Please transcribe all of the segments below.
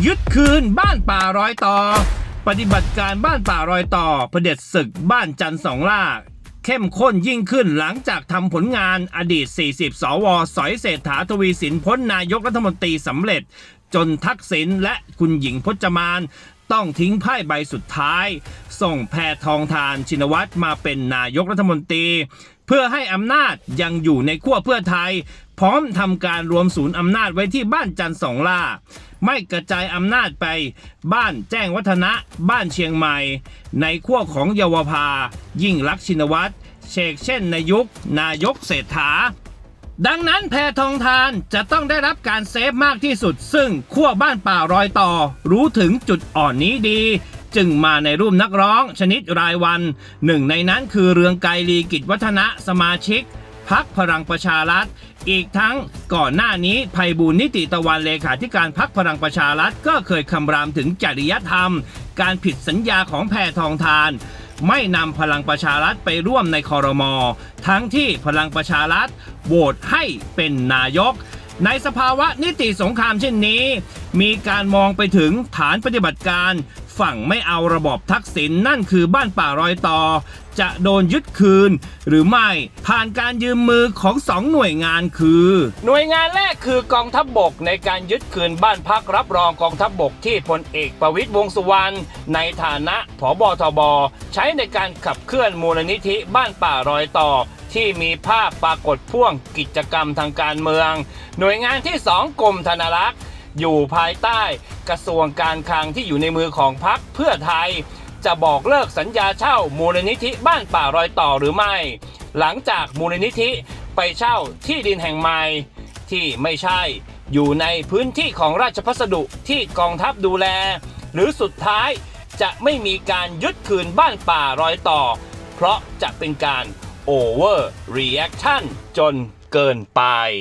ยึดคืนบ้านป่ารอยต่อปฏิบัติการบ้านป่ารอยต่อเผด็จศึกบ้านจันทร์สองล่าเข้มข้นยิ่งขึ้นหลังจากทำผลงานอดีต40สวสอยเศรษฐาทวีสินพ้นนายกรัฐมนตรีสำเร็จจนทักษิณและคุณหญิงพจมานต้องทิ้งไพ่ใบสุดท้ายส่งแพทองธารชินวัตรมาเป็นนายกรัฐมนตรีเพื่อให้อำนาจยังอยู่ในขั้วเพื่อไทยพร้อมทำการรวมศูนย์อำนาจไว้ที่บ้านจันทร์สองล่าไม่กระจายอำนาจไปบ้านแจ้งวัฒนะบ้านเชียงใหม่ในขั้วของเยาวภายิ่งลักษณ์ชินวัตรเชกเช่นในยุคนายกเศรษฐาดังนั้นแพทองธารจะต้องได้รับการเซฟมากที่สุดซึ่งขั้วบ้านป่ารอยต่อรู้ถึงจุดอ่อนนี้ดีจึงมาในรูปนักร้องชนิดรายวันหนึ่งในนั้นคือเรืองไกรลีกิจวัฒนะสมาชิกพรรคพลังประชารัฐอีกทั้งก่อนหน้านี้ไพบูลย์นิติตะวันเลขาธิการพรรคพลังประชารัฐก็เคยคำรามถึงจริยธรรมการผิดสัญญาของแพทองธารไม่นำพลังประชารัฐไปร่วมในครม.ทั้งที่พลังประชารัฐโหวตให้เป็นนายกในสภาวะนิติสงครามเช่นนี้มีการมองไปถึงฐานปฏิบัติการฝั่งไม่เอาระบอบทักษิณนั่นคือบ้านป่ารอยต่อจะโดนยึดคืนหรือไม่ผ่านการยืมมือของ2หน่วยงานคือหน่วยงานแรกคือกองทัพบกในการยึดคืนบ้านพักรับรองกองทัพบกที่พลเอกประวิตรวงษ์สุวรรณในฐานะผบทบใช้ในการขับเคลื่อนมูลนิธิบ้านป่ารอยต่อที่มีภาพปรากฏพ่วงกิจกรรมทางการเมืองหน่วยงานที่2กรมธนารักษ์อยู่ภายใต้กระทรวงการคลังที่อยู่ในมือของพรรคเพื่อไทยจะบอกเลิกสัญญาเช่ามูลนิธิบ้านป่ารอยต่อหรือไม่หลังจากมูลนิธิไปเช่าที่ดินแห่งใหม่ที่ไม่ใช่อยู่ในพื้นที่ของราชพัสดุที่กองทัพดูแลหรือสุดท้ายจะไม่มีการยึดคืนบ้านป่ารอยต่อเพราะจะเป็นการโอเวอร์รีแอคชั่นจนเกินไป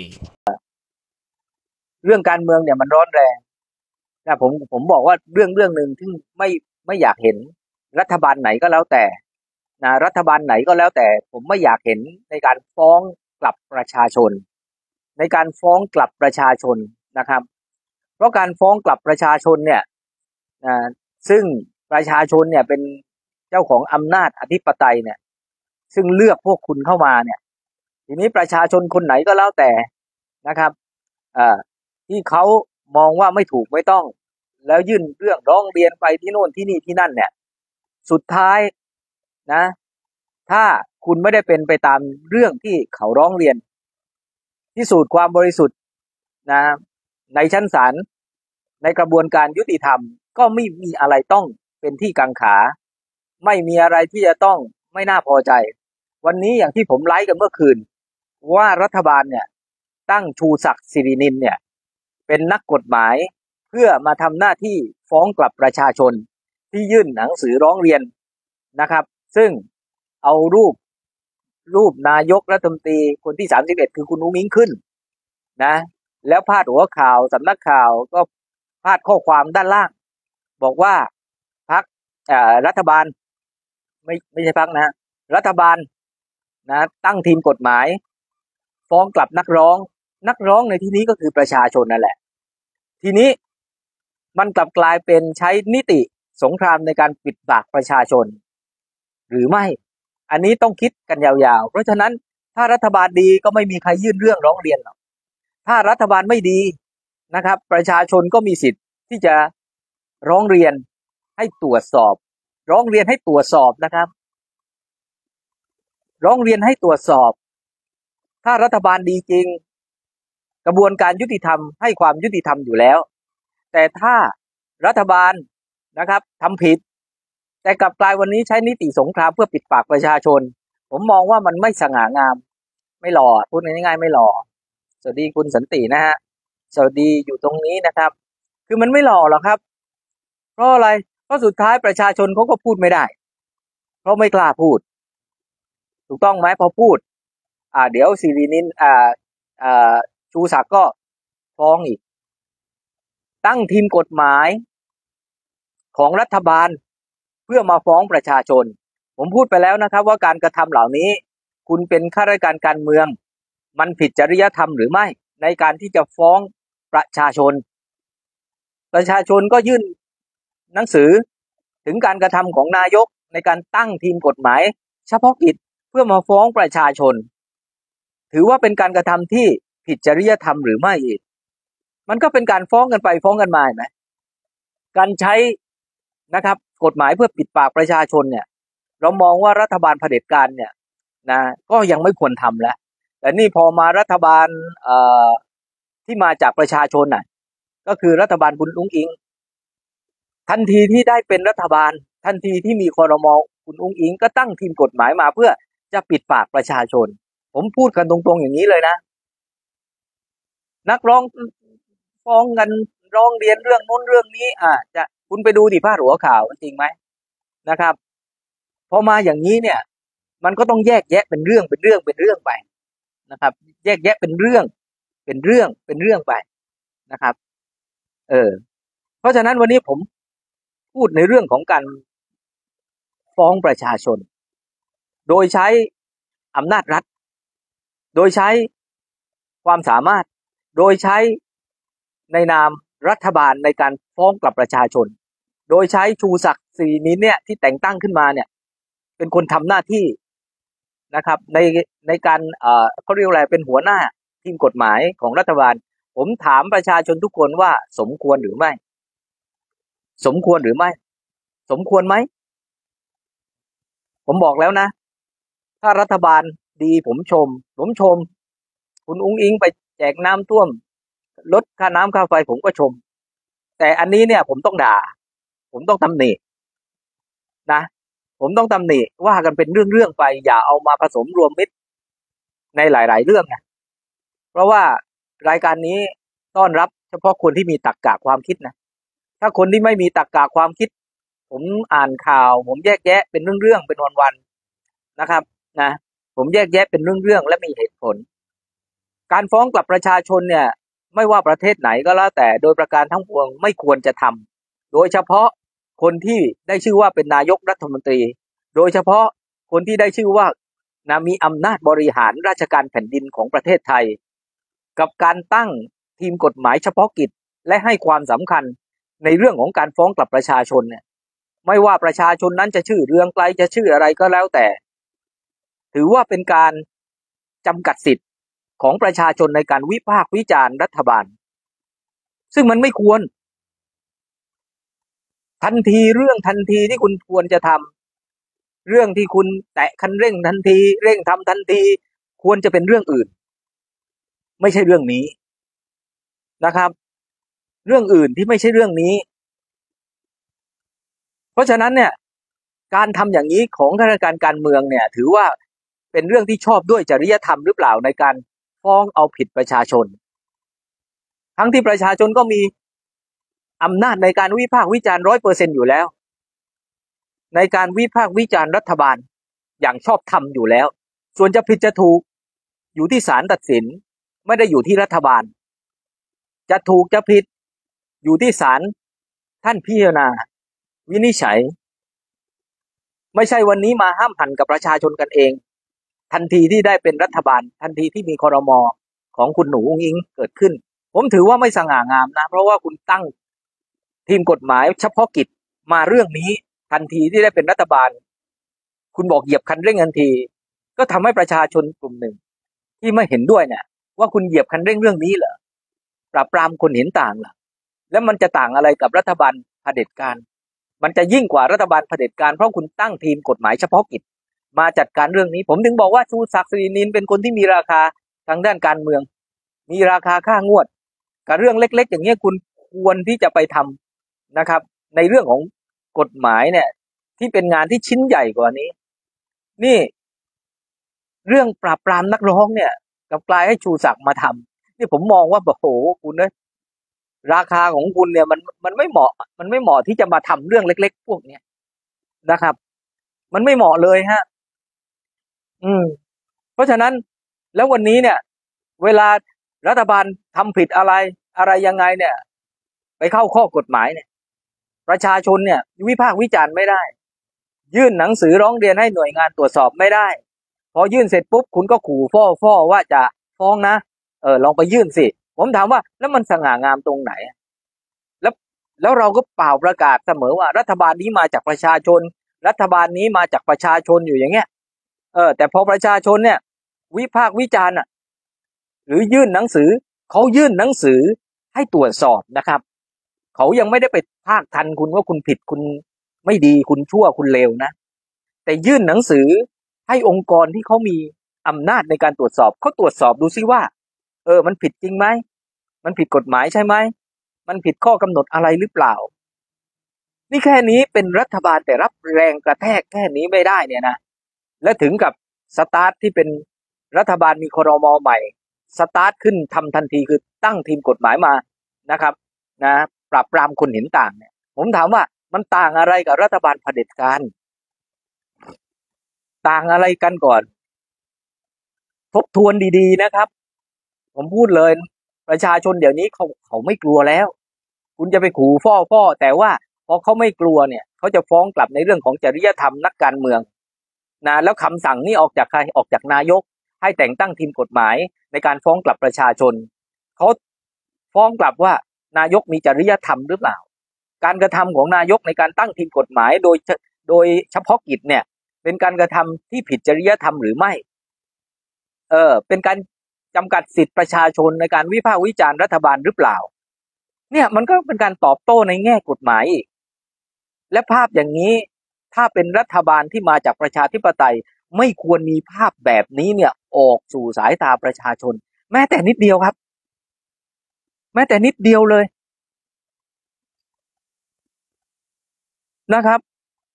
เรื่องการเมืองเนี่ยมันร้อนแรงนะผมบอกว่าเรื่องหนึ่งที่ไม่อยากเห็นรัฐบาลไหนก็แล้วแต่นะรัฐบาลไหนก็แล้วแต่ผมไม่อยากเห็นในการฟ้องกลับประชาชนในการฟ้องกลับประชาชนนะครับเพราะการฟ้องกลับประชาชนเนี่ยซึ่งประชาชนเนี่ยเป็นเจ้าของอำนาจอธิปไตยเนี่ยซึ่งเลือกพวกคุณเข้ามาเนี่ยทีนี้ประชาชนคนไหนก็แล้วแต่นะครับที่เขามองว่าไม่ถูกไม่ต้องแล้วยื่นเรื่องร้องเรียนไปที่โน่นที่นี่ที่นั่นเนี่ยสุดท้ายนะถ้าคุณไม่ได้เป็นไปตามเรื่องที่เขาร้องเรียนพิสูจน์ความบริสุทธิ์นะในชั้นศาลในกระบวนการยุติธรรมก็ไม่มีอะไรต้องเป็นที่กังขาไม่มีอะไรที่จะต้องไม่น่าพอใจวันนี้อย่างที่ผมไลฟ์กันเมื่อคืนว่ารัฐบาลเนี่ยตั้งชูศักดิ์สิรินินเนี่ยเป็นนักกฎหมายเพื่อมาทำหน้าที่ฟ้องกลับประชาชนที่ยื่นหนังสือร้องเรียนนะครับซึ่งเอารูปนายกรัฐมนตรีคนที่31คือคุณอุ้งอิ๊งขึ้นนะแล้วพาดหัวข่าวสำนักข่าวก็พาดข้อความด้านล่างบอกว่าพรรครัฐบาลไม่ใช่พรรคนะรัฐบาลนะตั้งทีมกฎหมายฟ้องกลับนักร้องในที่นี้ก็คือประชาชนนั่นแหละทีนี้มันกลับกลายเป็นใช้นิติสงครามในการปิดปากประชาชนหรือไม่อันนี้ต้องคิดกันยาวๆเพราะฉะนั้นถ้ารัฐบาลดีก็ไม่มีใครยื่นเรื่องร้องเรียนหรอกถ้ารัฐบาลไม่ดีนะครับประชาชนก็มีสิทธิ์ที่จะร้องเรียนให้ตรวจสอบร้องเรียนให้ตรวจสอบนะครับร้องเรียนให้ตรวจสอบถ้ารัฐบาลดีจริงกระบวนการยุติธรรมให้ความยุติธรรมอยู่แล้วแต่ถ้ารัฐบาลนะครับทำผิดแต่กลับกลายวันนี้ใช้นิติสงครามเพื่อปิดปากประชาชนผมมองว่ามันไม่สง่างามไม่หล่อพูดง่ายๆไม่หล่อสวัสดีคุณสันตินะฮะสวัสดีอยู่ตรงนี้นะครับคือมันไม่หล่อหรอกครับเพราะอะไรเพราะสุดท้ายประชาชนเขาก็พูดไม่ได้เพราะไม่กล้าพูดถูกต้องไหมพอพูดเดี๋ยวสิรินินชูศักดิ์ก็ฟ้องอีกตั้งทีมกฎหมายของรัฐบาลเพื่อมาฟ้องประชาชนผมพูดไปแล้วนะครับว่าการกระทำเหล่านี้คุณเป็นข้าราชการการเมืองมันผิดจริยธรรมหรือไม่ในการที่จะฟ้องประชาชนประชาชนก็ยื่นหนังสือถึงการกระทำของนายกในการตั้งทีมกฎหมายเฉพาะกิจเพื่อมาฟ้องประชาชนถือว่าเป็นการกระทำที่ผิดจริยธรรมหรือไม่อีกมันก็เป็นการฟ้องกันไปฟ้องกันมาเห็นไหมการใช้นะครับกฎหมายเพื่อปิดปากประชาชนเนี่ยเรามองว่ารัฐบาลเผด็จการเนี่ยนะก็ยังไม่ควรทำแล้วแต่นี่พอมารัฐบาลที่มาจากประชาชนน่ะก็คือรัฐบาลคุณอุ้งอิงทันทีที่ได้เป็นรัฐบาลทันทีที่มีครม.คุณอุ้งอิงก็ตั้งทีมกฎหมายมาเพื่อจะปิดปากประชาชนผมพูดกันตรงๆอย่างนี้เลยนะนักร้องฟ้องกันร้องเรียนเรื่องนู้นเรื่องนี้จะคุณไปดูดิพาดหัวข่าวจริงไหมนะครับพอมาอย่างนี้เนี่ยมันก็ต้องแยกแยะเป็นเรื่องไปนะครับแยกแยะเป็นเรื่องไปนะครับเพราะฉะนั้นวันนี้ผมพูดในเรื่องของการฟ้องประชาชนโดยใช้อำนาจรัฐโดยใช้ความสามารถโดยใช้ในนามรัฐบาลในการฟ้องกลับประชาชนโดยใช้ชูศักดิ์ศรีนินเนี่ยที่แต่งตั้งขึ้นมาเนี่ยเป็นคนทำหน้าที่นะครับในการเขาเรียกอะไรเป็นหัวหน้าทีมกฎหมายของรัฐบาลผมถามประชาชนทุกคนว่าสมควรหรือไม่สมควรหรือไม่สมควรไหมผมบอกแล้วนะถ้ารัฐบาลดีผมชมคุณอุ้งอิงไปแจกน้ำท่วมลดค่าน้ำค่าไฟผมก็ชมแต่อันนี้เนี่ยผมต้องด่าผมต้องตำหนินะผมต้องตำหนิว่ากันเป็นเรื่องไปอย่าเอามาผสมรวมมิตรในหลายๆเรื่องนะเพราะว่ารายการนี้ต้อนรับเฉพาะคนที่มีตรรกะความคิดนะถ้าคนที่ไม่มีตรรกะความคิดผมอ่านข่าวผมแยกแยะเป็นเรื่องเป็นวันๆนะครับนะผมแยกแยะเป็นเรื่องและมีเหตุผลการฟ้องกลับประชาชนเนี่ยไม่ว่าประเทศไหนก็แล้วแต่โดยประการทั้งปวงไม่ควรจะทำโดยเฉพาะคนที่ได้ชื่อว่าเป็นนายกรัฐมนตรีโดยเฉพาะคนที่ได้ชื่อว่ามีอำนาจบริหารราชการแผ่นดินของประเทศไทยกับการตั้งทีมกฎหมายเฉพาะกิจและให้ความสำคัญในเรื่องของการฟ้องกลับประชาชนเนี่ยไม่ว่าประชาชนนั้นจะชื่อเรืองไกรจะชื่ออะไรก็แล้วแต่ถือว่าเป็นการจำกัดสิทธิ์ของประชาชนในการวิพากษ์วิจารณ์รัฐบาลซึ่งมันไม่ควรทันทีที่คุณควรจะทำเรื่องที่คุณแตะคันเร่งทันทีเร่งทำทันทีควรจะเป็นเรื่องอื่นไม่ใช่เรื่องนี้นะครับเรื่องอื่นที่ไม่ใช่เรื่องนี้เพราะฉะนั้นเนี่ยการทำอย่างนี้ของข้าราชการการเมืองเนี่ยถือว่าเป็นเรื่องที่ชอบด้วยจริยธรรมหรือเปล่าในการฟ้องเอาผิดประชาชนทั้งที่ประชาชนก็มีอำนาจในการวิพากษ์วิจารณ์100%อยู่แล้วในการวิพากษ์วิจารณ์รัฐบาลอย่างชอบธรรมอยู่แล้วส่วนจะผิดจะถูกอยู่ที่ศาลตัดสินไม่ได้อยู่ที่รัฐบาลจะถูกจะผิดอยู่ที่ศาลท่านพิจารณาวินิจฉัยไม่ใช่วันนี้มาห้ามหันกับประชาชนกันเองทันทีที่ได้เป็นรัฐบาลทันทีที่มีครม.ของคุณหนูอุ้งอิงเกิดขึ้นผมถือว่าไม่สง่างามนะเพราะว่าคุณตั้งทีมกฎหมายเฉพาะกิจมาเรื่องนี้ทันทีที่ได้เป็นรัฐบาลคุณบอกเหยียบคันเร่งทันทีก็ทำให้ประชาชนกลุ่มหนึ่งที่ไม่เห็นด้วยเนี่ยว่าคุณเหยียบคันเร่งเรื่องนี้เหรอปราบปรามคนเห็นต่างเหรอแล้วมันจะต่างอะไรกับรัฐบาลเผด็จการมันจะยิ่งกว่ารัฐบาลเผด็จการเพราะคุณตั้งทีมกฎหมายเฉพาะกิจมาจัดการเรื่องนี้ผมถึงบอกว่าชูศักดิ์ศรีนินเป็นคนที่มีราคาทางด้านการเมืองมีราคาค่างวดกับเรื่องเล็กๆอย่างเงี้ยคุณควรที่จะไปทำนะครับในเรื่องของกฎหมายเนี่ยที่เป็นงานที่ชิ้นใหญ่กว่านี้นี่เรื่องปราบปรามนักร้องเนี่ยกลับกลายให้ชูศักดิ์มาทำนี่ผมมองว่าโอ้โหคุณเนี่ยราคาของคุณเนี่ยมันไม่เหมาะที่จะมาทำเรื่องเล็กๆพวกเนี้ยนะครับมันไม่เหมาะเลยฮะเพราะฉะนั้นแล้ววันนี้เนี่ยเวลารัฐบาลทำผิดอะไรยังไงเนี่ยไปเข้าข้อกฎหมายเนี่ยประชาชนเนี่ยวิพากษ์วิจารณ์ไม่ได้ยื่นหนังสือร้องเรียนให้หน่วยงานตรวจสอบไม่ได้พอยื่นเสร็จปุ๊บคุณก็ขู่ฟ้อว่าจะฟ้องนะลองไปยื่นสิผมถามว่าแล้วมันสง่างามตรงไหนแล้วแล้วเราก็เป่าประกาศเสมอว่ารัฐบาลนี้มาจากประชาชนรัฐบาลนี้มาจากประชาชนอยู่อย่างเงี้ยแต่พอประชาชนเนี่ยวิพากษ์วิจารณ์หรือยื่นหนังสือเขายื่นหนังสือให้ตรวจสอบนะครับเขายังไม่ได้ไปภาคทันคุณว่าคุณผิดคุณไม่ดีคุณชั่วคุณเลวนะแต่ยื่นหนังสือให้องค์กรที่เขามีอำนาจในการตรวจสอบเขาตรวจสอบดูซิว่ามันผิดจริงไหมมันผิดกฎหมายใช่ไหมมันผิดข้อกำหนดอะไรหรือเปล่านี่แค่นี้เป็นรัฐบาลแต่รับแรงกระแทกแค่นี้ไม่ได้เนี่ยนะและถึงกับสตาร์ทที่เป็นรัฐบาลมีครม.ใหม่สตาร์ทขึ้นทำทันทีคือตั้งทีมกฎหมายมานะครับนะปราบปรามคนเห็นต่างเนี่ยผมถามว่ามันต่างอะไรกับรัฐบาลเผด็จการต่างอะไรกันก่อนทบทวนดีๆนะครับผมพูดเลยประชาชนเดี๋ยวนี้เขาไม่กลัวแล้วคุณจะไปขู่ฟ้อแต่ว่าพอเขาไม่กลัวเนี่ยเขาจะฟ้องกลับในเรื่องของจริยธรรมนักการเมืองนะแล้วคำสั่งนี้ออกจากใครออกจากนายกให้แต่งตั้งทีมกฎหมายในการฟ้องกลับประชาชนเขาฟ้องกลับว่านายกมีจริยธรรมหรือเปล่าการกระทำของนายกในการตั้งทีมกฎหมายโดยเฉพาะกิจเนี่ยเป็นการกระทำที่ผิดจริยธรรมหรือไม่เป็นการจำกัดสิทธิประชาชนในการวิพากษ์วิจารณ์รัฐบาลหรือเปล่าเนี่ยมันก็เป็นการตอบโต้ในแง่กฎหมายอีกและภาพอย่างนี้ถ้าเป็นรัฐบาลที่มาจากประชาธิปไตยไม่ควรมีภาพแบบนี้เนี่ยออกสู่สายตาประชาชนแม้แต่นิดเดียวครับแม้แต่นิดเดียวเลยนะครับ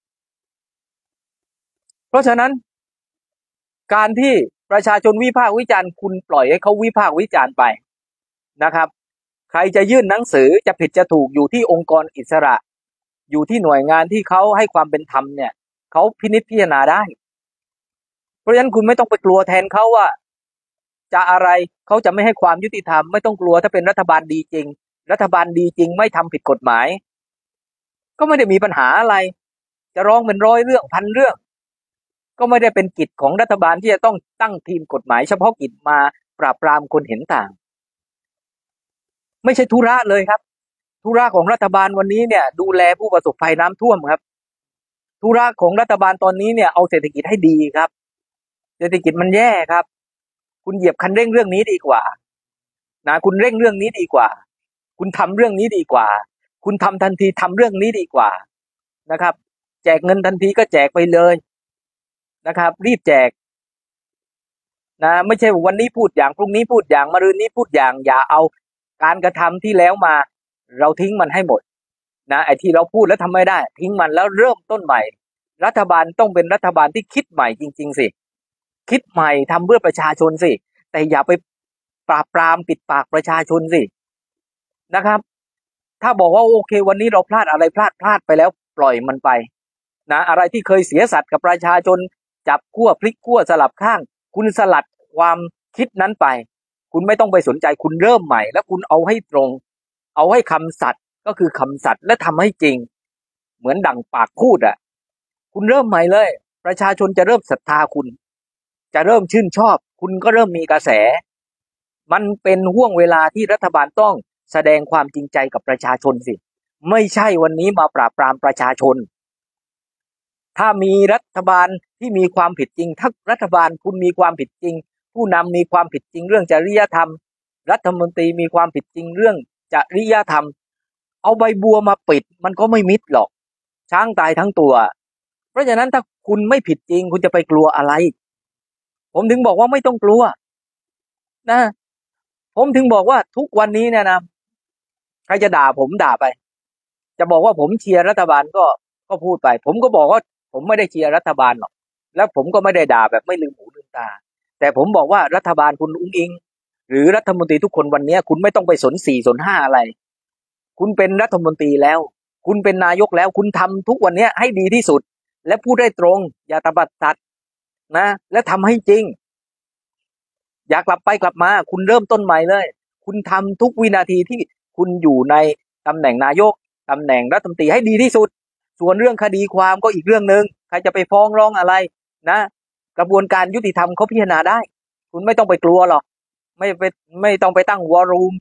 เพราะฉะนั้นการที่ประชาชนวิพากษ์วิจารณ์คุณปล่อยให้เขาวิพากษ์วิจารณ์ไปนะครับใครจะยื่นหนังสือจะผิดจะถูกอยู่ที่องค์กรอิสระอยู่ที่หน่วยงานที่เขาให้ความเป็นธรรมเนี่ยเขาพินิจพิจารณาได้เพราะฉะนั้นคุณไม่ต้องไปกลัวแทนเขาว่าจะอะไรเขาจะไม่ให้ความยุติธรรมไม่ต้องกลัวถ้าเป็นรัฐบาลดีจริงรัฐบาลดีจริงไม่ทำผิดกฎหมายก็ไม่ได้มีปัญหาอะไรจะร้องเป็น100 เรื่องพันเรื่องก็ไม่ได้เป็นกิจของรัฐบาลที่จะต้องตั้งทีมกฎหมายเฉพาะกิจมาปราบปรามคนเห็นต่างไม่ใช่ธุระเลยครับธุระของรัฐบาลวันนี้เนี่ยดูแลผู้ประสบภัยน้ำท่วมครับธุระของรัฐบาลตอนนี้เนี่ยเอาเศรษฐกิจให้ดีครับเศรษฐกิจมันแย่ครับคุณเหยียบคันเร่งเรื่องนี้ดีกว่านะคุณเร่งเรื่องนี้ดีกว่าคุณทำเรื่องนี้ดีกว่าคุณทำทันทีทำเรื่องนี้ดีกว่านะครับแจกเงินทันทีก็แจกไปเลยนะครับรีบแจกนะไม่ใช่วันนี้พูดอย่างพรุ่งนี้พูดอย่างมะรืนนี้พูดอย่างอย่าเอาการกระทำที่แล้วมาเราทิ้งมันให้หมดนะไอ้ที่เราพูดแล้วทำไม่ได้ทิ้งมันแล้วเริ่มต้นใหม่รัฐบาลต้องเป็นรัฐบาลที่คิดใหม่จริงๆสิคิดใหม่ทำเพื่อประชาชนสิแต่อย่าไปปราบปรามปิดปากประชาชนสินะครับถ้าบอกว่าโอเควันนี้เราพลาดอะไรพลาดไปแล้วปล่อยมันไปนะอะไรที่เคยเสียสัตย์กับประชาชนจับขั้วพลิกขั้วสลับข้างคุณสลัดความคิดนั้นไปคุณไม่ต้องไปสนใจคุณเริ่มใหม่แล้วคุณเอาให้ตรงเอาให้คำสัตย์ก็คือคำสัตย์และทำให้จริงเหมือนดั่งปากพูดคุณเริ่มใหม่เลยประชาชนจะเริ่มศรัทธาคุณจะเริ่มชื่นชอบคุณก็เริ่มมีกระแสมันเป็นห่วงเวลาที่รัฐบาลต้องแสดงความจริงใจกับประชาชนสิไม่ใช่วันนี้มาปราบปรามประชาชนถ้ามีรัฐบาลที่มีความผิดจริงถ้ารัฐบาลคุณมีความผิดจริงผู้นำมีความผิดจริงเรื่องจริยธรรมรัฐมนตรีมีความผิดจริงเรื่องจริยธรรมเอาใบบัวมาปิดมันก็ไม่มิดหรอกช้างตายทั้งตัวเพราะฉะนั้นถ้าคุณไม่ผิดจริงคุณจะไปกลัวอะไรผมถึงบอกว่าไม่ต้องกลัวนะผมถึงบอกว่าทุกวันนี้เนี่ยนะใครจะด่าผมด่าไปจะบอกว่าผมเชียร์รัฐบาลก็พูดไปผมก็บอกว่าผมไม่ได้เชียร์รัฐบาลหรอกแล้วผมก็ไม่ได้ด่าแบบไม่ลืมหูลืมตาแต่ผมบอกว่ารัฐบาลคุณอุ๊งอิงหรือรัฐมนตรีทุกคนวันนี้คุณไม่ต้องไปสน4สน5อะไรคุณเป็นรัฐมนตรีแล้วคุณเป็นนายกแล้วคุณทำทุกวันนี้ให้ดีที่สุดและพูดได้ตรงอย่าตบัดสัตว์นะและทำให้จริงอย่ากลับไปกลับมาคุณเริ่มต้นใหม่เลยคุณทำทุกวินาทีที่คุณอยู่ในตำแหน่งนายกตำแหน่งรัฐมนตรีให้ดีที่สุดส่วนเรื่องคดีความก็อีกเรื่องนึงใครจะไปฟ้องร้องอะไรนะกระบวนการยุติธรรมเขาพิจารณาได้คุณไม่ต้องไปกลัวหรอกไม่ต้องไปตั้งวอร์รูม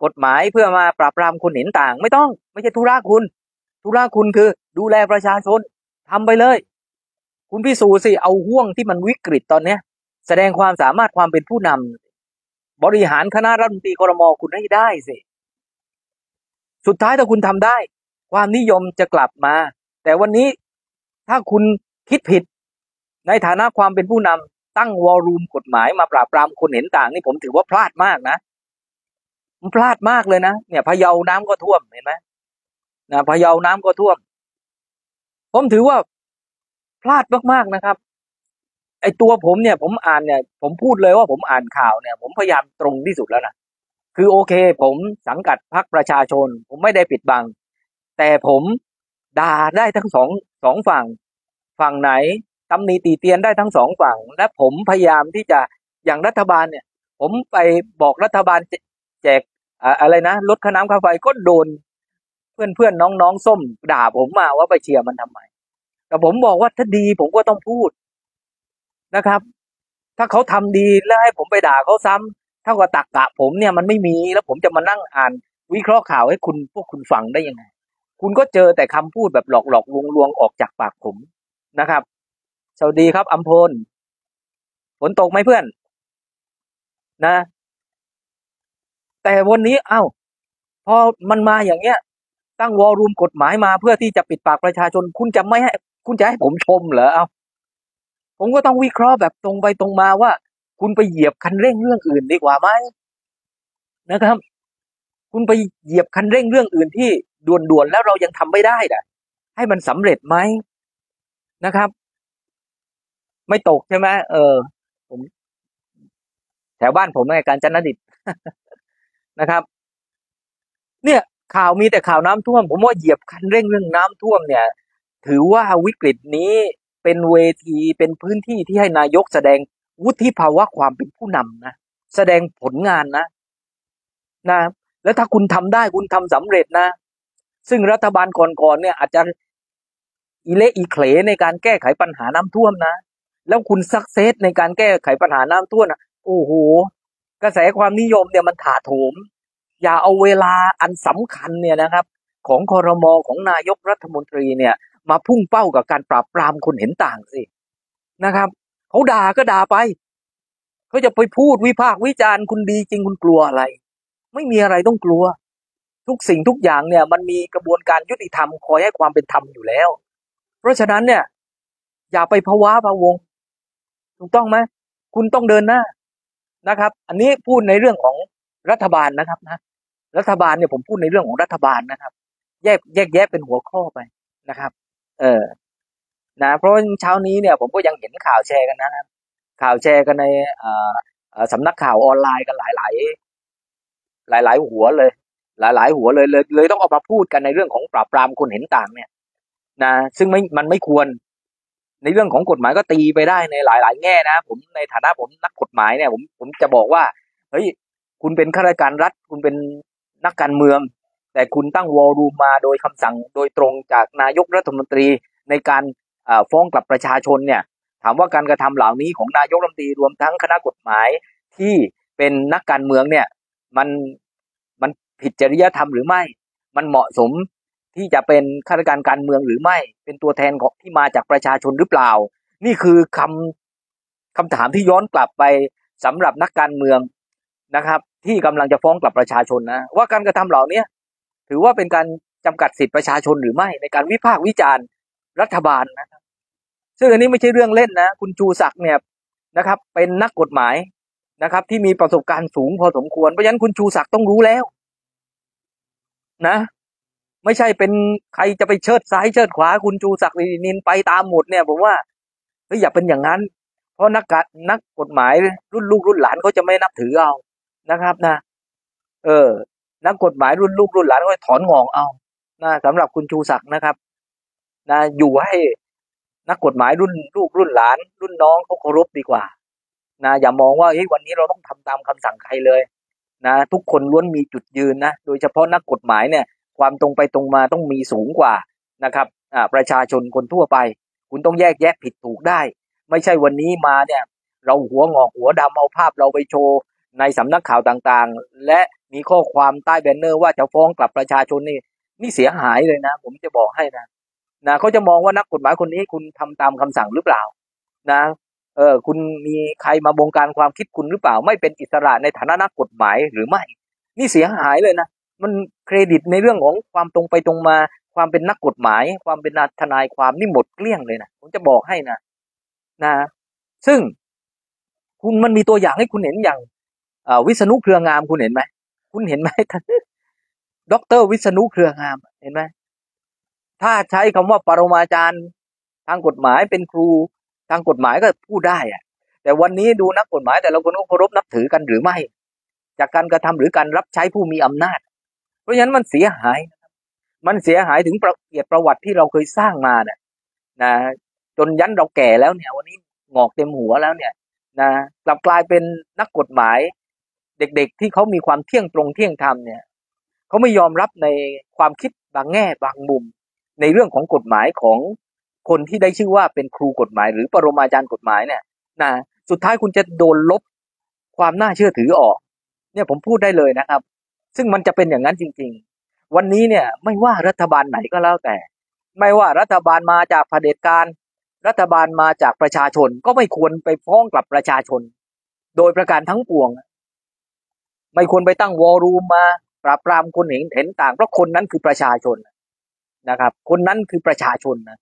กฎหมายเพื่อมาปราบปรามคนเห็นต่างไม่ต้องไม่ใช่ธุระคุณธุระคุณคือดูแลประชาชนทำไปเลยคุณพิสูจน์สิเอาห่วงที่มันวิกฤตตอนเนี้ยแสดงความสามารถความเป็นผู้นำบริหารคณะรัฐมนตรีครม.คุณให้ได้สิสุดท้ายถ้าคุณทำได้ความนิยมจะกลับมาแต่วันนี้ถ้าคุณคิดผิดในฐานะความเป็นผู้นำตั้งวอลลุ่มกฎหมายมาปราบปรามคนเห็นต่างนี่ผมถือว่าพลาดมากนะมันพลาดมากเลยนะเนี่ยพะเยาน้ำก็ท่วมเห็นไหมนะพะเยาน้ำก็ท่วมผมถือว่าพลาดมากๆนะครับไอตัวผมเนี่ยผมอ่านเนี่ยผมพูดเลยว่าผมอ่านข่าวเนี่ยผมพยายามตรงที่สุดแล้วนะคือโอเคผมสังกัดพรรคประชาชนผมไม่ได้ปิดบังแต่ผมด่าได้ทั้งสองฝั่งไหนตำหนิติเตียนได้ทั้งสองฝั่งและผมพยายามที่จะอย่างรัฐบาลเนี่ยผมไปบอกรัฐบาลแจกอะไรนะลดค่าน้ำค่าไฟก็โดนเพื่อนน้องส้มด่าผมมาว่าไปเชียร์มันทำไมแต่ผมบอกว่าถ้าดีผมก็ต้องพูดนะครับถ้าเขาทำดีแล้วให้ผมไปด่าเขาซ้ำเท่ากับตรรกะผมเนี่ยมันไม่มีแล้วผมจะมานั่งอ่านวิเคราะห์ข่าวให้พวกคุณฟังได้ยังไงคุณก็เจอแต่คำพูดแบบหลอกลวงออกจากปากผมนะครับสวัสดีครับอัมพลฝนตกไหมเพื่อนนะแต่วันนี้พอมันมาอย่างเงี้ยตั้งวอลลุ่มกฎหมายมาเพื่อที่จะปิดปากประชาชนคุณจะให้ผมชมเหรอผมก็ต้องวิเคราะห์แบบตรงไปตรงมาว่าคุณไปเหยียบคันเร่งเรื่องอื่นดีกว่าไหมนะครับคุณไปเหยียบคันเร่งเรื่องอื่นที่ด่วนๆแล้วเรายังทำไม่ได้ให้มันสำเร็จไหมนะครับไม่ตกใช่ไหมผมแถวบ้านผมในกาญจนดิต นะครับเนี่ยข่าวมีแต่ข่าวน้ำท่วมผมว่าเหยียบคันเร่งเรื่องน้ำท่วมเนี่ยถือว่าวิกฤตนี้เป็นเวทีเป็นพื้นที่ที่ให้นายกแสดงวุฒิภาวะความเป็นผู้นำนะแสดงผลงานนะแล้วถ้าคุณทำได้คุณทำสำเร็จนะซึ่งรัฐบาลก่อนๆเนี่ยอาจจะอีเละอีเขลในการแก้ไขปัญหาน้ำท่วมนะแล้วคุณซักเซสในการแก้ไขปัญหาน้ำท่วมนะโอ้โหกระแสความนิยมเนี่ยมันถาโถมอย่าเอาเวลาอันสำคัญเนี่ยนะครับของครม.ของนายกรัฐมนตรีเนี่ยมาพุ่งเป้ากับการปราบปรามคนเห็นต่างสินะครับเขาด่าก็ด่าไปเขาจะไปพูดวิพากษ์วิจารณ์คุณดีจริงคุณกลัวอะไรไม่มีอะไรต้องกลัวทุกสิ่งทุกอย่างเนี่ยมันมีกระบวนการยุติธรรมคอยให้ความเป็นธรรมอยู่แล้วเพราะฉะนั้นเนี่ยอย่าไปพะว้าพะวงถูกต้องไหมคุณต้องเดินหน้านะครับอันนี้พูดในเรื่องของรัฐบาลนะครับนะรัฐบาลเนี่ยผมพูดในเรื่องของรัฐบาลนะครับแยกเป็นหัวข้อไปนะครับนะเพราะเช้านี้เนี่ยผมก็ยังเห็นข่าวแชร์กันนะครับข่าวแชร์กันในสำนักข่าวออนไลน์กันหลายหัวเลยหลายหัวเลยต้องออกมาพูดกันในเรื่องของปราบปรามคนเห็นต่างเนี่ยนะซึ่งมันไม่ควรในเรื่องของกฎหมายก็ตีไปได้ในหลายแง่นะผมในฐานะผมนักกฎหมายเนี่ยผมจะบอกว่าเฮ้ยคุณเป็นข้าราชการรัฐคุณเป็นนักการเมืองแต่คุณตั้งวอลลุ่มมาโดยคำสั่งโดยตรงจากนายกรัฐมนตรีในการฟ้องกลับประชาชนเนี่ยถามว่าการกระทำเหล่านี้ของนายกรัฐมนตรีรวมทั้งคณะกฎหมายที่เป็นนักการเมืองเนี่ยมันผิดจริยธรรมหรือไม่มันเหมาะสมที่จะเป็นข้าราชการเมืองหรือไม่เป็นตัวแทนของที่มาจากประชาชนหรือเปล่านี่คือคำถามที่ย้อนกลับไปสำหรับนักการเมืองนะครับที่กำลังจะฟ้องกลับประชาชนนะว่าการกระทำเหล่านี้ถือว่าเป็นการจำกัดสิทธิประชาชนหรือไม่ในการวิพากษ์วิจารณ์รัฐบาลนะครับซึ่งอันนี้ไม่ใช่เรื่องเล่นนะคุณชูศักดิ์เนี่ยนะครับเป็นนักกฎหมายนะครับที่มีประสบการณ์สูงพอสมควรเพราะฉะนั้นคุณชูศักดิ์ต้องรู้แล้วนะไม่ใช่เป็นใครจะไปเชิดซ้ายเชิดขวาคุณชูศักดิ์นินไปตามหมดเนี่ยผมว่าอย่าเป็นอย่างนั้นเพราะนักกฎหมายรุ่นลูกรุ่นหลานเขาจะไม่นับถือเอานะครับนะนักกฎหมายรุ่นลูกรุ่นหลานเขาถอนงอกเอานะสำหรับคุณชูศักดิ์นะครับนะอยู่ให้นักกฎหมายรุ่นลูกรุ่นหลานรุ่นน้องเขาเคารพดีกว่านะอย่ามองว่าเฮ้ยวันนี้เราต้องทำตามคำสั่งใครเลยนะทุกคนล้วนมีจุดยืนนะโดยเฉพาะนักกฎหมายเนี่ยความตรงไปตรงมาต้องมีสูงกว่านะครับประชาชนคนทั่วไปคุณต้องแยกแยะผิดถูกได้ไม่ใช่วันนี้มาเนี่ยเราหัวงอกหัวดำเอาภาพเราไปโชว์ในสำนักข่าวต่างๆและมีข้อความใต้แบนเนอร์ว่าจะฟ้องกลับประชาชนนี่เสียหายเลยนะผมจะบอกให้นะเขาจะมองว่านักกฎหมายคนนี้คุณทำตามคำสั่งหรือเปล่านะคุณมีใครมาบงการความคิดคุณหรือเปล่าไม่เป็นอิสระในฐานะนักกฎหมายหรือไม่นี่เสียหายเลยนะมันเครดิตในเรื่องของความตรงไปตรงมาความเป็นนักกฎหมายความเป็นทนายความนี่หมดเกลี้ยงเลยนะผมจะบอกให้นะซึ่งคุณมันมีตัวอย่างให้คุณเห็นอย่างวิษณุเครืองามคุณเห็นไหมคุณเห็นไหมท่านดร.วิษณุเครืองามเห็นไหมถ้าใช้คำว่าปรมาจารย์ทางกฎหมายเป็นครูทางกฎหมายก็พูดได้อะแต่วันนี้ดูนักกฎหมายแต่ละคนก็เคารพนับถือกันหรือไม่จากการกระทำหรือการรับใช้ผู้มีอำนาจเพราะฉะนั้นมันเสียหายถึงเกียรติประวัติที่เราเคยสร้างมาเนี่ยนะจนยันเราแก่แล้วเนี่ยวันนี้งอกเต็มหัวแล้วเนี่ยนะกลับกลายเป็นนักกฎหมายเด็กๆที่เขามีความเที่ยงตรงเที่ยงธรรมเนี่ยเขาไม่ยอมรับในความคิดบางแง่บางมุมในเรื่องของกฎหมายของคนที่ได้ชื่อว่าเป็นครูกฎหมายหรือปรมาจารย์กฎหมายเนี่ยนะสุดท้ายคุณจะโดนลบความน่าเชื่อถือออกเนี่ยผมพูดได้เลยนะครับซึ่งมันจะเป็นอย่างนั้นจริงๆวันนี้เนี่ยไม่ว่ารัฐบาลไหนก็แล้วแต่ไม่ว่ารัฐบาลมาจากเผด็จการรัฐบาลมาจากประชาชนก็ไม่ควรไปฟ้องกลับประชาชนโดยประการทั้งปวงไม่ควรไปตั้งวอลลุ่มมาปราบปรามคนเห็นต่างเพราะคนนั้นคือประชาชนนะครับคนนั้นคือประชาชนนะ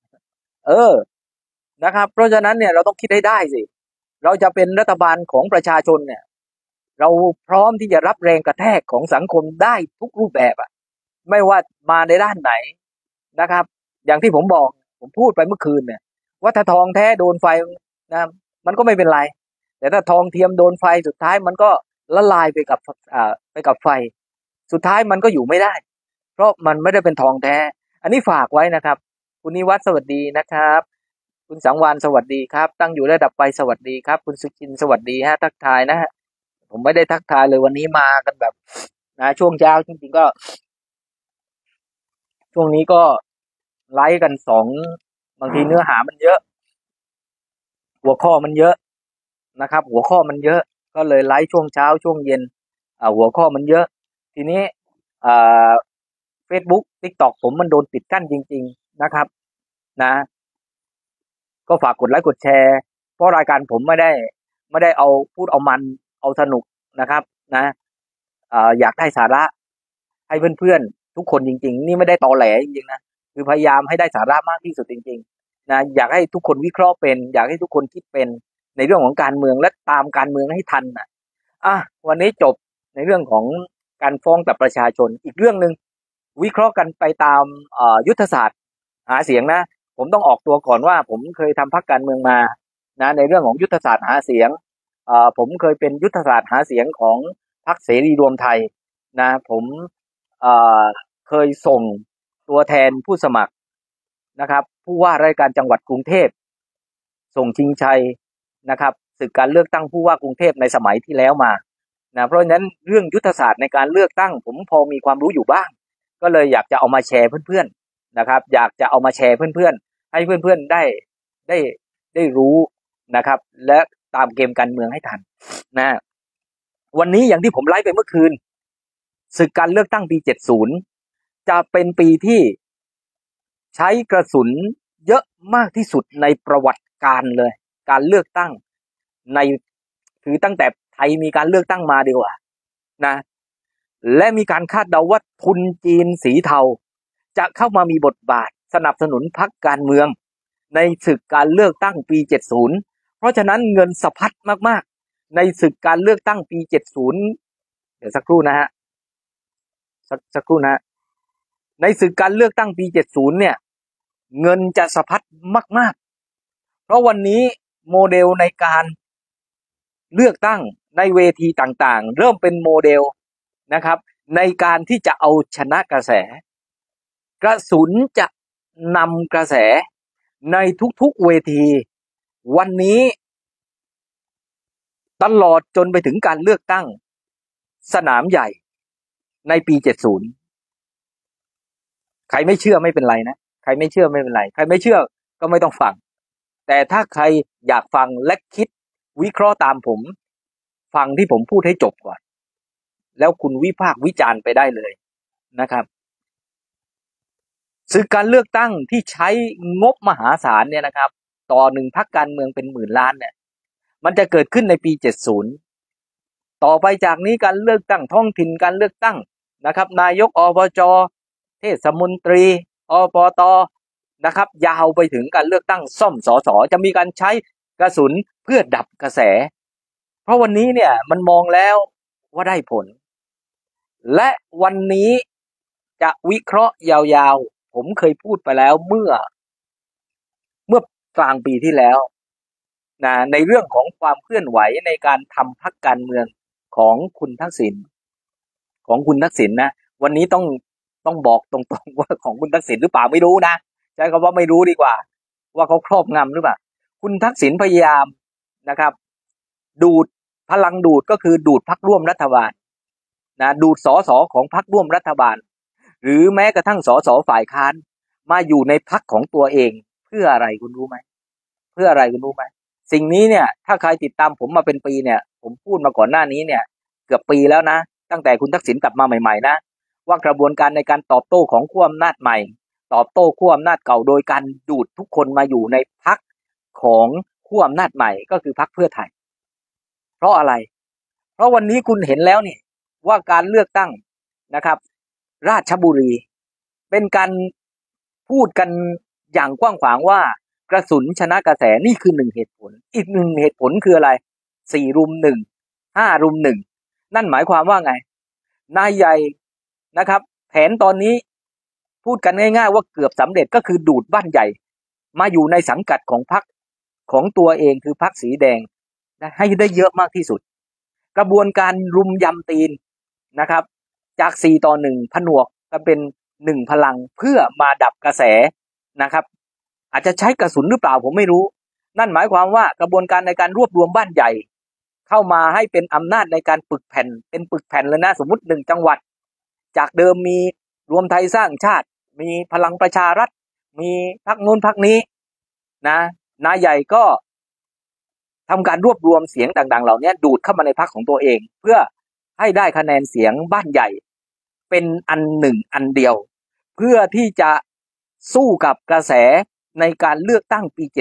นะครับเพราะฉะนั้นเนี่ยเราต้องคิดให้ได้สิเราจะเป็นรัฐบาลของประชาชนเนี่ยเราพร้อมที่จะรับแรงกระแทกของสังคมได้ทุกรูปแบบไม่ว่ามาในด้านไหนนะครับอย่างที่ผมบอกผมพูดไปเมื่อคืนเนี่ยว่าถ้าทองแท้โดนไฟนะมันก็ไม่เป็นไรแต่ถ้าทองเทียมโดนไฟสุดท้ายมันก็ละลายไปกับไฟสุดท้ายมันก็อยู่ไม่ได้เพราะมันไม่ได้เป็นทองแท้อันนี้ฝากไว้นะครับคุณนิวัฒน์สวัสดีนะครับคุณสังวานสวัสดีครับตั้งอยู่ระดับไปสวัสดีครับคุณสุจินสวัสดีฮะทักทายนะฮะผมไม่ได้ทักทายเลยวันนี้มากันแบบนะช่วงเช้าจริงๆก็ช่วงนี้ก็ไลฟ์กันบางทีเนื้อหามันเยอะหัวข้อมันเยอะนะครับหัวข้อมันเยอะก็เลยไลฟ์ช่วงเช้าช่วงเย็นหัวข้อมันเยอะทีนี้Facebook TikTok ผมมันโดนปิดกั้นจริงๆนะครับนะก็ฝากกดไลค์กดแชร์เพราะรายการผมไม่ได้เอาพูดเอามันเอาสนุกนะครับนะอยากได้สาระให้เพื่อนๆทุกคนจริงๆนี่ไม่ได้ตอแหลจริงๆนะคือพยายามให้ได้สาระมากที่สุดจริงๆนะอยากให้ทุกคนวิเคราะห์เป็นอยากให้ทุกคนคิดเป็นในเรื่องของการเมืองและตามการเมืองให้ทันวันนี้จบในเรื่องของการฟ้องกับประชาชนอีกเรื่องนึงวิเคราะห์กันไปตามยุทธศาสตร์หาเสียงนะผมต้องออกตัวก่อนว่าผมเคยทำพรรคการเมืองมานะในเรื่องของยุทธศาสตร์หาเสียงผมเคยเป็นยุทธศาสตร์หาเสียงของพรรคเสรีรวมไทยนะผมเคยส่งตัวแทนผู้สมัครนะครับผู้ว่าราชการจังหวัดกรุงเทพส่งชิงชัยนะครับศึกการเลือกตั้งผู้ว่ากรุงเทพในสมัยที่แล้วมานะเพราะฉะนั้นเรื่องยุทธศาสตร์ในการเลือกตั้งผมพอมีความรู้อยู่บ้างก็เลยอยากจะเอามาแชร์เพื่อนๆนะครับอยากจะเอามาแชร์เพื่อนๆให้เพื่อนๆได้รู้นะครับและตามเกมการเมืองให้ทันนะวันนี้อย่างที่ผมไลฟ์ไปเมื่อคืนศึกการเลือกตั้งปี70จะเป็นปีที่ใช้กระสุนเยอะมากที่สุดในประวัติการเลยการเลือกตั้งในคือตั้งแต่ไทยมีการเลือกตั้งมาดีกว่านะและมีการคาดเดาว่าทุนจีนสีเทาจะเข้ามามีบทบาทสนับสนุนพรรคการเมืองในศึกการเลือกตั้งปี70เพราะฉะนั้นเงินสะพัดมากๆในศึกการเลือกตั้งปี70เดี๋ยวสักครู่นะฮะสักครู่นะในศึกการเลือกตั้งปี70เนี่ยเงินจะสะพัดมากๆเพราะวันนี้โมเดลในการเลือกตั้งในเวทีต่างๆเริ่มเป็นโมเดลนะครับในการที่จะเอาชนะกระแสกระสุนจะนำกระแสในทุกๆเวทีวันนี้ตลอดจนไปถึงการเลือกตั้งสนามใหญ่ในปี70ใครไม่เชื่อไม่เป็นไรนะใครไม่เชื่อไม่เป็นไรใครไม่เชื่อก็ไม่ต้องฟังแต่ถ้าใครอยากฟังและคิดวิเคราะห์ตามผมฟังที่ผมพูดให้จบก่อนแล้วคุณวิพากษ์วิจารณ์ไปได้เลยนะครับศึกการเลือกตั้งที่ใช้งบมหาศาลเนี่ยนะครับต่อหนึ่งพรรคการเมืองเป็นหมื่นล้านเนี่ยมันจะเกิดขึ้นในปี70ต่อไปจากนี้การเลือกตั้งท้องถิ่นการเลือกตั้งนะครับนายกอบจเทศมนตรีอบตนะครับยาวไปถึงการเลือกตั้งซ่อมสสจะมีการใช้กระสุนเพื่อดับกระแสเพราะวันนี้เนี่ยมันมองแล้วว่าได้ผลและวันนี้จะวิเคราะห์ยาวๆผมเคยพูดไปแล้วเมื่อกลางปีที่แล้วนะในเรื่องของความเคลื่อนไหวในการทำพรรคการเมืองของคุณทักษิณนะวันนี้ต้องบอกตรงๆว่าของคุณทักษิณหรือเปล่าไม่รู้นะใช้คำว่าไม่รู้ดีกว่าว่าเขาครอบงำหรือเปล่าคุณทักษิณพยายามนะครับดูดพลังดูดก็คือดูดพรรคร่วมรัฐบาลนะดูดสสของพรรคร่วมรัฐบาลหรือแม้กระทั่งสสฝ่ายค้านมาอยู่ในพรรคของตัวเองเพื่ออะไรคุณรู้ไหมเพื่ออะไรคุณรู้ไหมสิ่งนี้เนี่ยถ้าใครติดตามผมมาเป็นปีเนี่ยผมพูดมาก่อนหน้านี้เนี่ยเกือบปีแล้วนะตั้งแต่คุณทักษิณกลับมาใหม่ๆนะว่ากระบวนการในการตอบโต้ของขั้วอำนาจใหม่ตอบโต้ขั้วอำนาจเก่าโดยการดูดทุกคนมาอยู่ในพรรคของขั้วอำนาจใหม่ก็คือพรรคเพื่อไทยเพราะอะไรเพราะวันนี้คุณเห็นแล้วนี่ว่าการเลือกตั้งนะครับราชบุรีเป็นการพูดกันอย่างกว้างขวางว่ากระสุนชนะกระแสนี่คือหนึ่งเหตุผลอีกหนึ่งเหตุผลคืออะไร4 รุม 1 5 รุม 1นั่นหมายความว่าไงนายใหญ่นะครับแผนตอนนี้พูดกันง่ายๆว่าเกือบสำเร็จก็คือดูดบ้านใหญ่มาอยู่ในสังกัดของพรรคของตัวเองคือพรรคสีแดงให้ได้เยอะมากที่สุดกระบวนการรุมยำตีนนะครับจาก4-1ผนวกก็เป็น1พลังเพื่อมาดับกระแสนะครับอาจจะใช้กระสุนหรือเปล่าผมไม่รู้นั่นหมายความว่ากระบวนการในการรวบรวมบ้านใหญ่เข้ามาให้เป็นอำนาจในการปึกแผ่นเป็นปึกแผ่นเลยนะสมมุติ1จังหวัดจากเดิมมีรวมไทยสร้างชาติมีพลังประชารัฐมีพรรคนู้นพรรคนี้นะนายใหญ่ก็ทำการรวบรวมเสียงต่างๆเหล่านี้ดูดเข้ามาในพรรคของตัวเองเพื่อให้ได้คะแนนเสียงบ้านใหญ่เป็นอันหนึ่งอันเดียวเพื่อที่จะสู้กับกระแสในการเลือกตั้งปี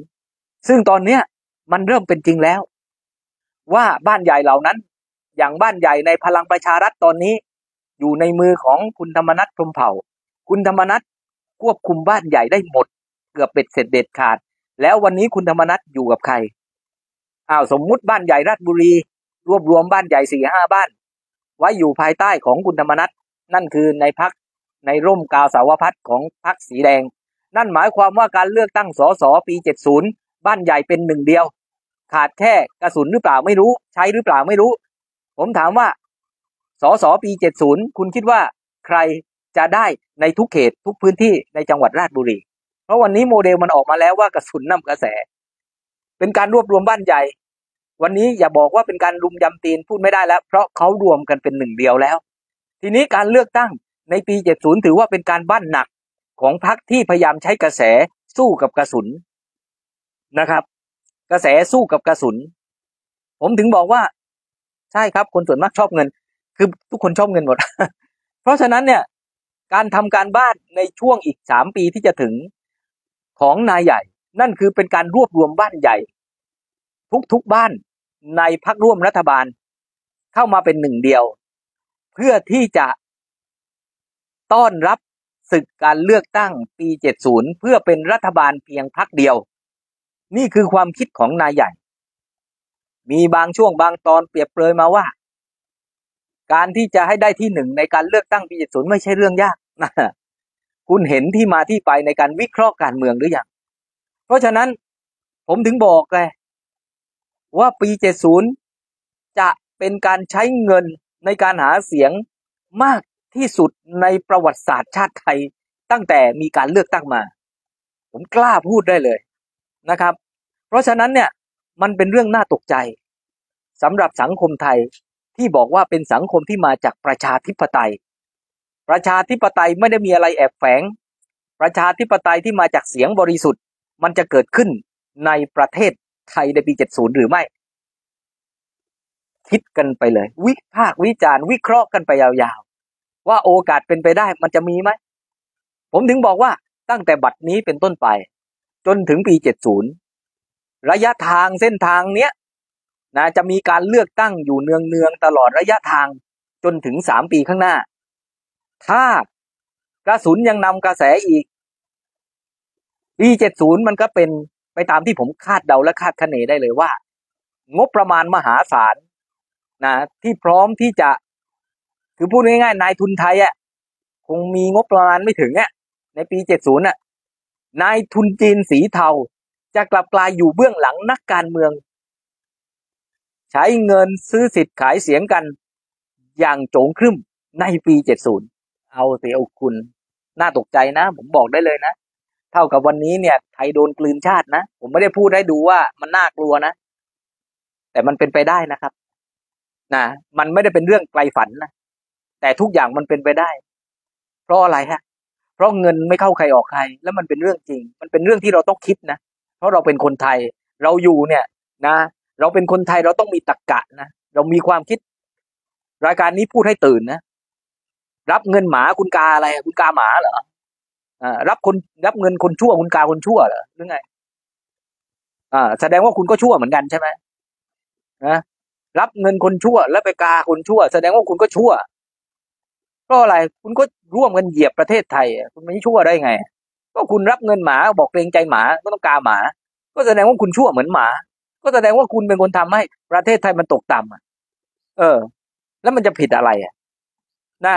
70ซึ่งตอนนี้มันเริ่มเป็นจริงแล้วว่าบ้านใหญ่เหล่านั้นอย่างบ้านใหญ่ในพลังประชารัฐตอนนี้อยู่ในมือของคุณธรรมนัสพรหมเผ่าคุณธรรมนัสควบคุมบ้านใหญ่ได้หมดเกือบเบ็ดเสร็จเด็ดขาดแล้ววันนี้คุณธรรมนัสอยู่กับใครสมมุติบ้านใหญ่ราชบุรีรวบรวมบ้านใหญ่ 4-5 บ้านไว้อยู่ภายใต้ของคุณธรรมนัสนั่นคือในพรรคในร่มกาสาวพัฒน์ของพรรคสีแดงนั่นหมายความว่าการเลือกตั้งสสปี70บ้านใหญ่เป็นหนึ่งเดียวขาดแค่กระสุนหรือเปล่าไม่รู้ใช้หรือเปล่าไม่รู้ผมถามว่าสสปี70คุณคิดว่าใครจะได้ในทุกเขตทุกพื้นที่ในจังหวัดราชบุรีเพราะวันนี้โมเดลมันออกมาแล้วว่ากระสุนนำกระแสเป็นการรวบรวมบ้านใหญ่วันนี้อย่าบอกว่าเป็นการรุมยำตีนพูดไม่ได้แล้วเพราะเขารวมกันเป็นหนึ่งเดียวแล้วทีนี้การเลือกตั้งในปี70ถือว่าเป็นการบั้นหนักของพรรคที่พยายามใช้กระแสสู้กับกระสุนนะครับกระแสสู้กับกระสุนผมถึงบอกว่าใช่ครับคนส่วนมากชอบเงินคือทุกคนชอบเงินหมด เพราะฉะนั้นเนี่ยการทำการบ้านในช่วงอีก3 ปีที่จะถึงของนายใหญ่นั่นคือเป็นการรวบรวมบ้านใหญ่ทุกบ้านในพรรคร่วมรัฐบาลเข้ามาเป็นหนึ่งเดียวเพื่อที่จะต้อนรับศึกการเลือกตั้งปี70เพื่อเป็นรัฐบาลเพียงพรรคเดียวนี่คือความคิดของนายใหญ่มีบางช่วงบางตอนเปรียบเปรยมาว่าการที่จะให้ได้ที่1ในการเลือกตั้งปี70ไม่ใช่เรื่องยากนะคุณเห็นที่มาที่ไปในการวิเคราะห์การเมืองหรือยังเพราะฉะนั้นผมถึงบอกเลยว่าปี70จะเป็นการใช้เงินในการหาเสียงมากที่สุดในประวัติศาสตร์ชาติไทยตั้งแต่มีการเลือกตั้งมาผมกล้าพูดได้เลยนะครับเพราะฉะนั้นเนี่ยมันเป็นเรื่องน่าตกใจสำหรับสังคมไทยที่บอกว่าเป็นสังคมที่มาจากประชาธิปไตยประชาธิปไตยไม่ได้มีอะไรแอบแฝงประชาธิปไตยที่มาจากเสียงบริสุทธิ์มันจะเกิดขึ้นในประเทศไทยในปี70หรือไม่คิดกันไปเลยวิพากษ์วิจารณ์วิเคราะห์กันไปยาวๆว่าโอกาสเป็นไปได้มันจะมีไหมผมถึงบอกว่าตั้งแต่บัดนี้เป็นต้นไปจนถึงปี70ระยะทางเส้นทางเนี้ยนะจะมีการเลือกตั้งอยู่เนืองๆตลอดระยะทางจนถึง3 ปีข้างหน้าถ้ากระสุนยังนำกระแสอีกปี70มันก็เป็นไปตามที่ผมคาดเดาและคาดคะเนได้เลยว่างบประมาณมหาศาลนะที่พร้อมที่จะคือพูดง่ายๆนายทุนไทยคงมีงบประมาณไม่ถึงในปี70นายทุนจีนสีเทาจะกลับกลายอยู่เบื้องหลังนักการเมืองใช้เงินซื้อสิทธิ์ขายเสียงกันอย่างโจงครึ่มในปี70เอาสิเอาคุณน่าตกใจนะผมบอกได้เลยนะเท่ากับวันนี้เนี่ยไทยโดนกลืนชาตินะผมไม่ได้พูดให้ดูว่ามันน่ากลัวนะแต่มันเป็นไปได้นะครับนะมันไม่ได้เป็นเรื่องไกลฝันนะแต่ทุกอย่างมันเป็นไปได้เพราะอะไรเพราะเงินไม่เข้าใครออกใครแล้วมันเป็นเรื่องจริงมันเป็นเรื่องที่เราต้องคิดนะเพราะเราเป็นคนไทยเราอยู่เนี่ยนะเราเป็นคนไทยเราต้องมีตรรกะนะเรามีความคิดรายการนี้พูดให้ตื่นนะรับเงินหมาคุณกาอะไรคุณกาหมาเหรอรับเงินคนชั่วคุณกาคนชั่วเหรอหรือไงแสดงว่าคุณก็ชั่วเหมือนกันใช่ไหมนะรับเงินคนชั่วแล้วไปกาคนชั่วแสดงว่าคุณก็ชั่วเพราะอะไรคุณก็ร่วมกันเหยียบประเทศไทยคุณไม่ชั่วได้ไงก็คุณรับเงินหมาบอกเกรงใจหมาก็ต้องกาหมาก็แสดงว่าคุณชั่วเหมือนหมาก็แสดงว่าคุณเป็นคนทำให้ประเทศไทยมันตกต่ำแล้วมันจะผิดอะไรนะ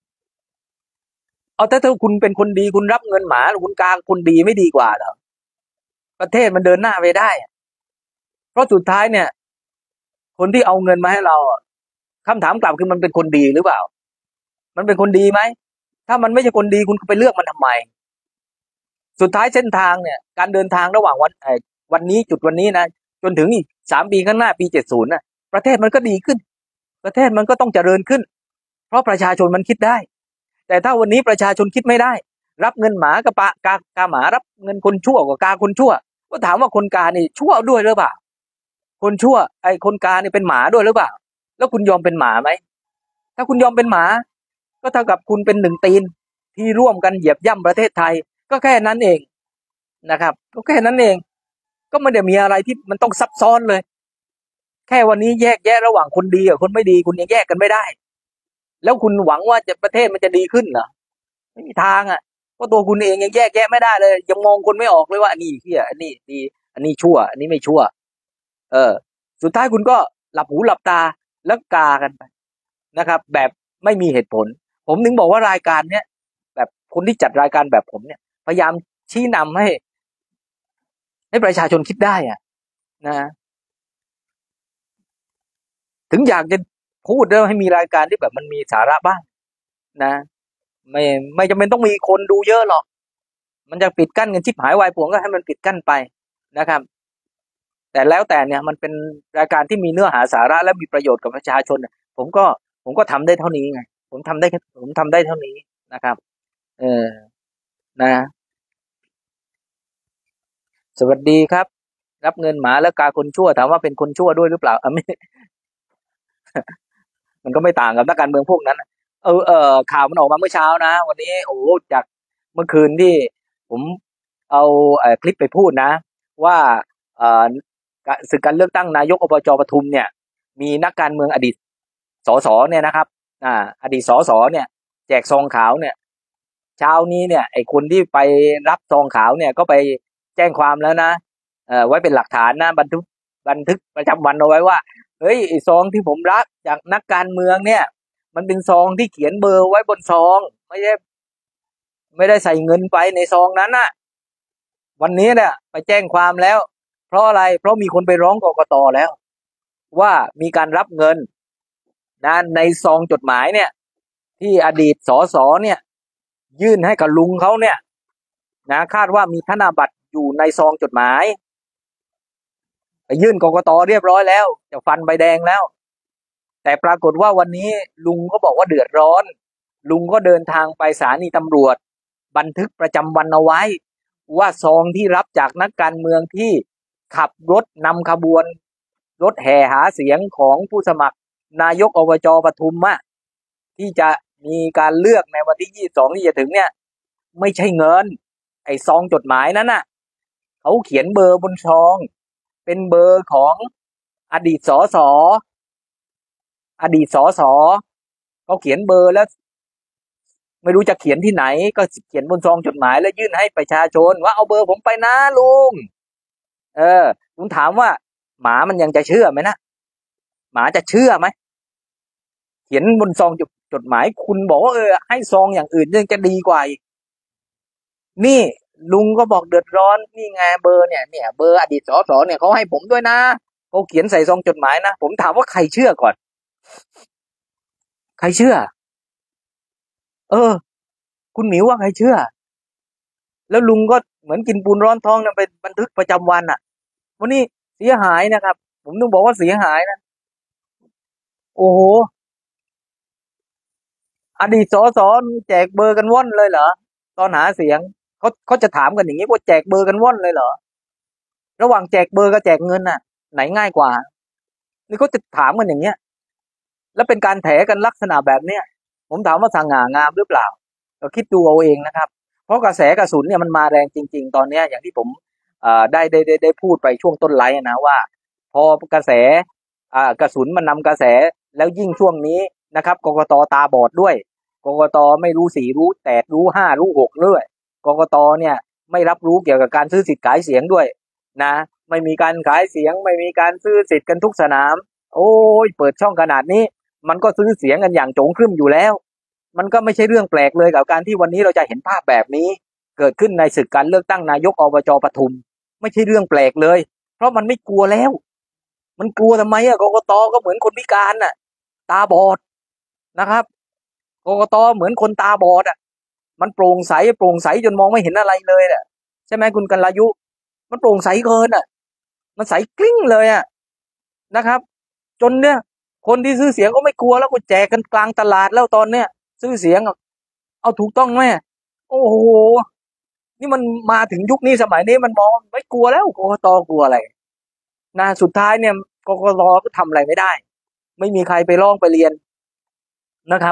เอาถ้าคุณเป็นคนดีคุณรับเงินหมาหรือคุณกาคนดีไม่ดีกว่าเหรอประเทศมันเดินหน้าไปได้เพราะสุดท้ายเนี่ยคนที่เอาเงินมาให้เราคำถามกลับคือมันเป็นคนดีหรือเปล่ามันเป็นคนดีไหมถ้ามันไม่ใช่คนดีคุณไปเลือกมันทำไมสุดท้ายเส้นทางเนี่ยการเดินทางระหว่างวันนี้จุดวันนี้นะจนถึงอีก3 ปีข้างหน้าปี70นะประเทศมันก็ดีขึ้นประเทศมันก็ต้องเจริญขึ้นเพราะประชาชนมันคิดได้แต่ถ้าวันนี้ประชาชนคิดไม่ได้รับเงินหมากับกาหมารับเงินคนชั่วกับกาคนชั่วก็ถามว่าคนกานี่ชั่วด้วยหรือเปล่าคนชั่วคนกานี่เป็นหมาด้วยหรือเปล่าแล้วคุณยอมเป็นหมาไหมถ้าคุณยอมเป็นหมาก็เท่ากับคุณเป็นหนึ่งตีนที่ร่วมกันเหยียบย่ำประเทศไทยก็แค่นั้นเองนะครับก็แค่นั้นเองก็ไม่ได้มีอะไรที่มันต้องซับซ้อนเลยแค่วันนี้แยกแยะระหว่างคนดีกับคนไม่ดีคุณยังแยกกันไม่ได้แล้วคุณหวังว่าประเทศมันจะดีขึ้นเหรอไม่มีทางเพราะตัวคุณเองยังแยกแยะไม่ได้เลยยังมองคนไม่ออกเลยว่าอันนี้เหี้ยอันนี้ดีอันนี้ชั่วอันนี้ไม่ชั่วสุดท้ายคุณก็หลับหูหลับตาแล้วกากันไปนะครับแบบไม่มีเหตุผลผมถึงบอกว่ารายการเนี้ยแบบคนที่จัดรายการแบบผมเนี่ยพยายามชี้นำให้ประชาชนคิดได้นะถึงอยากจะพูดแล้วให้มีรายการที่แบบมันมีสาระบ้างนะไม่จำเป็นต้องมีคนดูเยอะหรอกมันจะปิดกั้นกันชิบหายวายป่วงก็ให้มันปิดกั้นไปนะครับแต่แล้วแต่เนี่ยมันเป็นรายการที่มีเนื้อหาสาระและมีประโยชน์กับประชาชนผมก็ทำได้เท่านี้ไงผมทำได้เท่านี้นะครับนะสวัสดีครับรับเงินหมาแล้วกาคนชั่วถามว่าเป็นคนชั่วด้วยหรือเปล่าไม่ มันก็ไม่ต่างกับนักการเมืองพวกนั้นข่าวมันออกมาเมื่อเช้านะวันนี้โอ้จากเมื่อคืนที่ผมเอาคลิปไปพูดนะว่าศึกการเลือกตั้งนายกอบจปทุมเนี่ยมีนักการเมืองอดีตสสเนี่ยนะครับอดีตสสเนี่ยแจกซองขาวเนี่ยเช้านี้เนี่ยไอ้คนที่ไปรับซองขาวเนี่ยก็ไปแจ้งความแล้วนะไว้เป็นหลักฐานนะบันทึกประจำวันเอาไว้ว่าเฮ้ยไอ้ซองที่ผมรับจากนักการเมืองเนี่ยมันเป็นซองที่เขียนเบอร์ไว้บนซองไม่ได้ใส่เงินไปในซองนั้นวันนี้เนี่ยไปแจ้งความแล้วเพราะอะไรเพราะมีคนไปร้องกกตแล้วว่ามีการรับเงินนะในซองจดหมายเนี่ยที่อดีตสสเนี่ยยื่นให้กับลุงเขาเนี่ยนะคาดว่ามีธนบัตรอยู่ในซองจดหมายไปยื่นกกตเรียบร้อยแล้วจะฟันใบแดงแล้วแต่ปรากฏว่าวันนี้ลุงก็บอกว่าเดือดร้อนลุงก็เดินทางไปสถานีตำรวจบันทึกประจำวันเอาไว้ว่าซองที่รับจากนักการเมืองที่ขับรถนำขบวนรถแห่หาเสียงของผู้สมัครนายกอบจปทุมที่จะมีการเลือกในวันที่22ที่จะถึงเนี่ยไม่ใช่เงินไอ้ซองจดหมายนั้นน่ะเขาเขียนเบอร์บนซองเป็นเบอร์ของอดีตสสเขาเขียนเบอร์แล้วไม่รู้จะเขียนที่ไหนก็เขียนบนซองจดหมายแล้วยื่นให้ประชาชนว่าเอาเบอร์ผมไปนะลุงลุงถามว่าหมามันยังจะเชื่อไหมนะหมาจะเชื่อไหมเขียนบนซองจดหมายคุณบอกว่าให้ซองอย่างอื่นยังจะดีกว่านี่ลุงก็บอกเดือดร้อนนี่ไงเบอร์เนี่ยเบอร์อดีตสสเนี่ยเขาให้ผมด้วยนะเขาเขียนใส่ซองจดหมายนะผมถามว่าใครเชื่อก่อนใครเชื่อคุณหมิวว่าใครเชื่อแล้วลุงก็เหมือนกินปูนร้อนท้องนะไปบันทึกประจำวันวันนี้เสียหายนะครับผมต้องบอกว่าเสียหายนะโอ้โหอดีตสสแจกเบอร์กันว่อนเลยเหรอตอนหาเสียงเขาจะถามกันอย่างนี้ว่าแจกเบอร์กันว่อนเลยเหรอระหว่างแจกเบอร์กับแจกเงินไหนง่ายกว่านี่เขาจะถามกันอย่างเงี้ยแล้วเป็นการแถกันลักษณะแบบเนี้ยผมถามว่าสง่างามหรือเปล่าเราคิดดูเอาเองนะครับเพราะกระแสกระสุนเนี่ยมันมาแรงจริงๆตอนเนี้ยอย่างที่ผมได้พูดไปช่วงต้นไลฟ์นะว่าพอกระแสกระสุนมันนำกระแสแล้วยิ่งช่วงนี้นะครับกกต.ตาบอดด้วยกกต.ไม่รู้4รู้8รู้5รู้6ด้วยกกต.เนี่ยไม่รับรู้เกี่ยวกับการซื้อสิทธิ์ขายเสียงด้วยนะไม่มีการขายเสียงไม่มีการซื้อสิทธิ์กันทุกสนามโอ้ยเปิดช่องขนาดนี้มันก็ซื้อเสียงกันอย่างโจงครึ่มอยู่แล้วมันก็ไม่ใช่เรื่องแปลกเลยกับการที่วันนี้เราจะเห็นภาพแบบนี้เกิดขึ้นในศึกการเลือกตั้งนายกอบจปทุมไม่ใช่เรื่องแปลกเลยเพราะมันไม่กลัวแล้วมันกลัวทำไมกกต.ก็เหมือนคนพิการตาบอดนะครับกกต.เหมือนคนตาบอดมันโปร่งใสจนมองไม่เห็นอะไรเลยใช่ไหมคุณกัลยุมันโปร่งใสเกินมันใสกลิ้งเลยนะครับจนเนี่ยคนที่ซื้อเสียงก็ไม่กลัวแล้วก็แจกกันกลางตลาดแล้วตอนเนี้ยซื้อเสียงเอาถูกต้องไหมโอ้โหนี่มันมาถึงยุคนี้สมัยนี้มันมองไม่กลัวแล้วกกต.กลัวอะไรนะสุดท้ายเนี่ยกกต.ก็ทำอะไรไม่ได้ไม่มีใครไปร้องไปเรียนนะครับ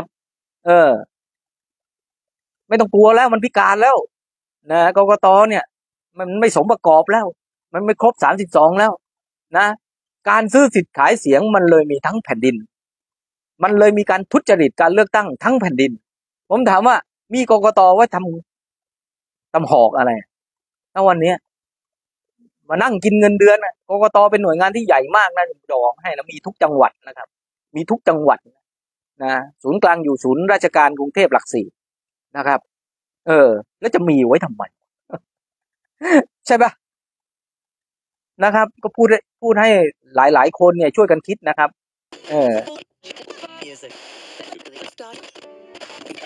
ไม่ต้องกลัวแล้วมันพิการแล้วนะกกต.เนี่ยมันไม่สมประกอบแล้วมันไม่ครบ32แล้วนะการซื้อสิทธิ์ขายเสียงมันเลยมีทั้งแผ่นดินมันเลยมีการทุจริตการเลือกตั้งทั้งแผ่นดินผมถามว่ามีกกต.ไว้ทำหอกอะไรถ้าวันนี้มานั่งกินเงินเดือนกกต.เป็นหน่วยงานที่ใหญ่มากนะจะบอกให้นะมีทุกจังหวัดนะครับมีทุกจังหวัดนะศูนย์กลางอยู่ศูนย์ราชการกรุงเทพหลัก4นะครับแล้วจะมีไว้ทำไมใช่ปะนะครับก็พูดให้หลายคนเนี่ยช่วยกันคิดนะครับ